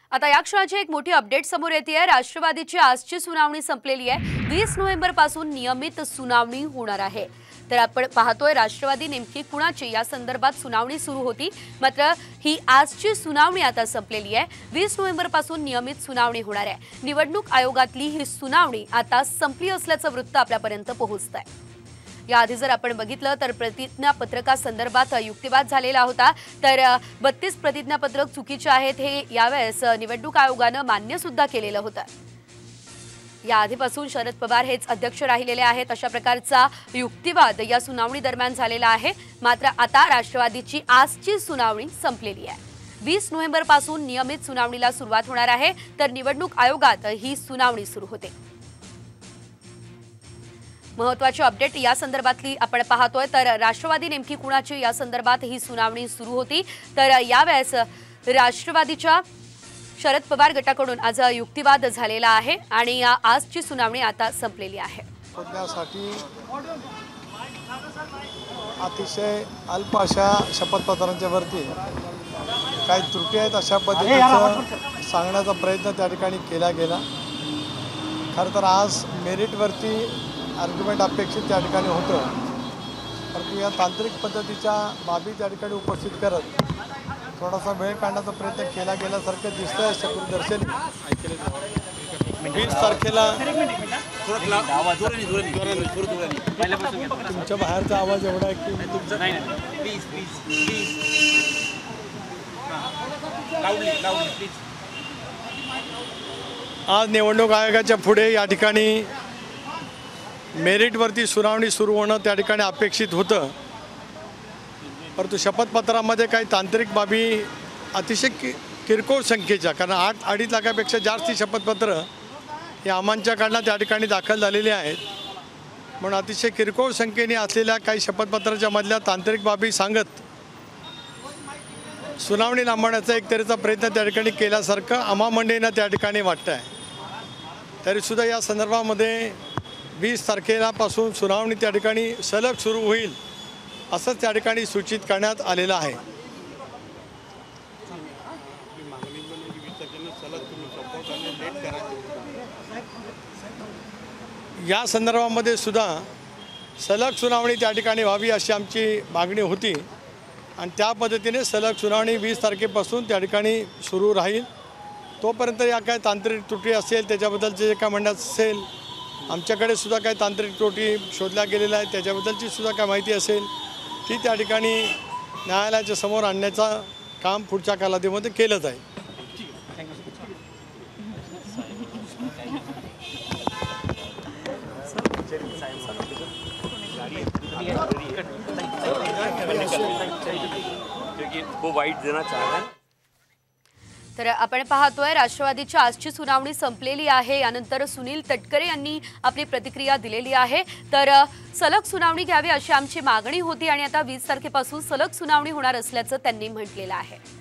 आता या क्षणाची एक मोठी अपडेट समोर येते आहे। राष्ट्रवादीची आजची सुनावणी संपलेली आहे। 20 नोव्हेंबर पासून नियमित सुनावणी होणार आहे। तर आपण पाहतोय राष्ट्रवादी नेमकी कुणाची या संदर्भात सुनावणी सुरू होती, मात्र ही आजची सुनावणी आता संपलेली आहे। 20 नोव्हेंबर पासून नियमित सुनावणी होणार आहे। निवडणूक आयोगातली ही सुनावणी आता संपली असल्याचं वृत्त आपल्यापर्यंत पोहोचतंय। याआधी जर आपण बघितलं तर प्रतिज्ञापत्रकासंदर्भात युक्तिवाद झालेला होता। तर 32 प्रतिज्ञापत्रक चुकीचे आहेत हे यावेळेस निवडणूक आयोगाने मान्य सुद्धा केलेलं होतं। या आधीपासून शरद पवार हेच अध्यक्ष राहिलेले आहेत अशा प्रकारचा युक्तिवाद या सुनावणी दरम्यान झालेला आहे। मात्र आता राष्ट्रवादीची आजची सुनावणी संपलेली आहे। 20 नोव्हेंबर पासून नियमित सुनावणीला सुरुवात होणार आहे। तर निवडणूक आयोगात ही सुनावणी सुरू होते। महत्त्वाची अपडेट या संदर्भातली आपण पाहतोय। तर राष्ट्रवादी नेमकी कुणाची या संदर्भात ही सुनावणी सुरू होती। तर यावेळेस राष्ट्रवादीच्या शरद पवार गटाकडून आज युक्तिवाद झालेला आहे आणि आजची सुनावणी आता संपलेली आहे। त्यासाठी अतिशय अल्प अशा शपथपत्रांच्या वरती काही त्रुटी आहेत अशा पद्धतीचं सांगण्याचा प्रयत्न त्या ठिकाणी केला गेला। खरं तर आज मेरिटवरती आर्ग्युमेंट अपेक्षित त्या ठिकाणी होतं, परंतु या तांत्रिक पद्धतीच्या बाबी त्या ठिकाणी उपस्थित करत थोडासा वेळ काढण्याचा प्रयत्न केला गेल्यासारखं दिसतंय। शत्रुदर्शन 20 तारखेला तुमच्या बाहेरचा आवाज एवढा आहे की आज निवडणूक आयोगाच्या पुढे या ठिकाणी मेरिटवरती सुनावणी सुरू होणं त्या ठिकाणी अपेक्षित होतं, परंतु शपथपत्रामध्ये काही तांत्रिक बाबी अतिशय किरकोळ संख्येच्या, कारण 8.5 लाखापेक्षा जास्त शपथपत्र हे आमांच्याकडनं त्या ठिकाणी दाखल झालेली आहेत, म्हणून अतिशय किरकोळ संख्येने असलेल्या काही शपथपत्राच्या मधल्या तांत्रिक बाबी सांगत सुनावणी लांबवण्याचा एक तऱ्हेचा प्रयत्न त्या ठिकाणी केल्यासारखं आम्हा मंडळींना त्या ठिकाणी वाटतं आहे। तरीसुद्धा या संदर्भामध्ये 20 तारखेपासून सुनावणी त्या ठिकाणी सलग सुरू होईल असंच त्या ठिकाणी सूचित करण्यात आलेलं आहे। या संदर्भामध्ये सुद्धा सलग सुनावणी त्या ठिकाणी व्हावी अशी आमची मागणी होती आणि त्या पद्धतीने सलग सुनावणी 20 तारखेपासून त्या ठिकाणी सुरू राहील। तोपर्यंत या काय तांत्रिक त्रुटी असेल त्याच्याबद्दलचे जे काय म्हणणं असेल, आमच्याकडे सुद्धा काही तांत्रिक त्रुटी शोधल्या गेलेल्या आहेत त्याच्याबद्दलची सुद्धा काय माहिती असेल ती त्या ठिकाणी न्यायालयाच्या समोर आणण्याचं काम पुढच्या कालावधीमध्ये केलं जाईल। वो वाइट देना चाह रहे हैं। तर आपण पाहतोय राष्ट्रवादीची आजची सुनावणी संपलेली आहे। यानंतर सुनील तटकरे यांनी आपली प्रतिक्रिया दिलेली आहे। तर सलग सुनावणी घ्यावी अशी आमची मागणी होती आणि आता 20 तारखेपासून सलग सुनावणी होणार असल्याचं त्यांनी म्हटलेलं आहे।